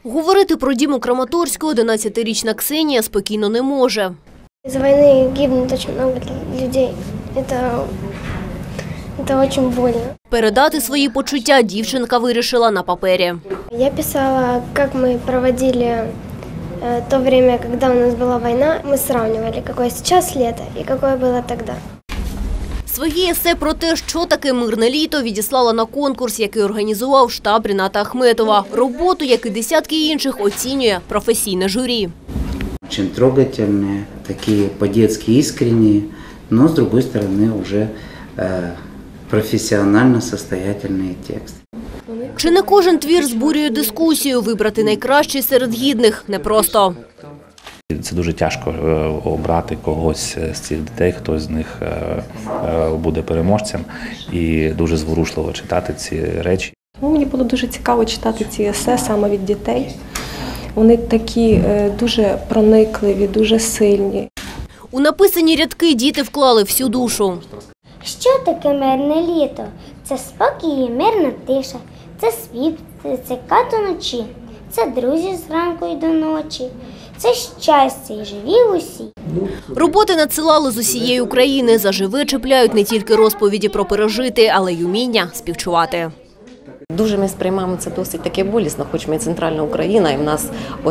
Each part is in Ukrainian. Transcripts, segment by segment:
Говорити про дім у Краматорську 11-річна Ксенія спокійно не може. Из-за войны гибнет очень много людей. Это очень больно. Передати свої почуття дівчинка вирішила на папері. Я писала, как мы проводили то время, когда у нас была война. Мы сравнивали, какое сейчас лето и какое было тогда. Своє есе про те, що таке мирне літо, відіслала на конкурс, який організував штаб Ріната Ахметова. Роботу, як і десятки інших, оцінює професійне журі. Очень трогательные, такие по-детски искренние, но, с другой стороны, уже профессионально состоятельные тексты. Чи не кожен твір збурює дискусію? Вибрати найкращий серед гідних непросто. Це дуже тяжко обрати когось з цих дітей, хто з них буде переможцем, і дуже зворушливо читати ці речі. Мені було дуже цікаво читати ці есе саме від дітей. Вони такі дуже проникливі, дуже сильні. У написані рядки діти вклали всю душу. Що таке мирне літо? Це спокій і мирна тиша, це світ, це кат уночі, це друзі зранку й до ночі, це щастя і живі усі. Роботи надсилали з усієї України. Заживе чіпляють не тільки розповіді про пережити, але й уміння співчувати. Дуже ми сприймаємо це досить таке болісно, хоч ми центральна Україна, і в нас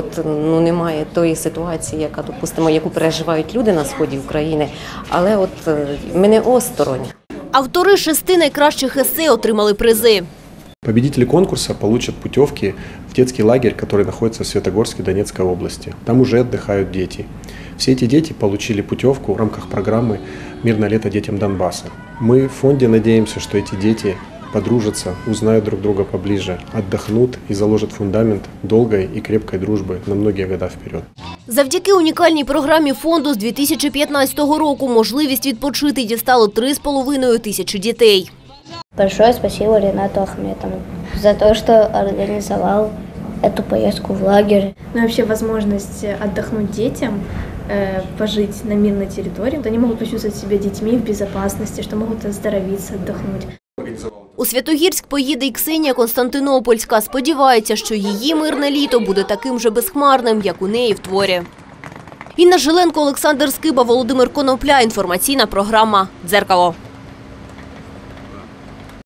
немає тої ситуації, яку переживають люди на сході України, але ми не осторонь. Автори 6 найкращих есе отримали призи. Победители конкурса получат путевки в детский лагерь, который находится в Светогорске Донецкой области. Там уже отдыхают дети. Все эти дети получили путевку в рамках программы «Мирное лето детям Донбасса». Мы в фонде надеемся, что эти дети подружатся, узнают друг друга поближе, отдохнут и заложат фундамент долгой и крепкой дружбы на многие года вперед. Завдяки унікальній програмі фонду з 2015 року можливість відпочити дістало 3,5 тисячі дітей. Большое спасибо Ринату Ахметову за то, что организовал эту поездку в лагерь. Ну и вообще возможность отдохнуть детям, пожить на мирной территории. Они могут почувствовать себя детьми в безопасности, что могут оздоровиться, отдохнуть. У Святогірськ поїде й Ксенія Константинопольська. Сподівається, що її мирне літо буде таким же безхмарним, як у неї в творі. Інна Жиленко, Олександр Скиба, Володимир Конопля. Інформаційна програма «Дзеркало».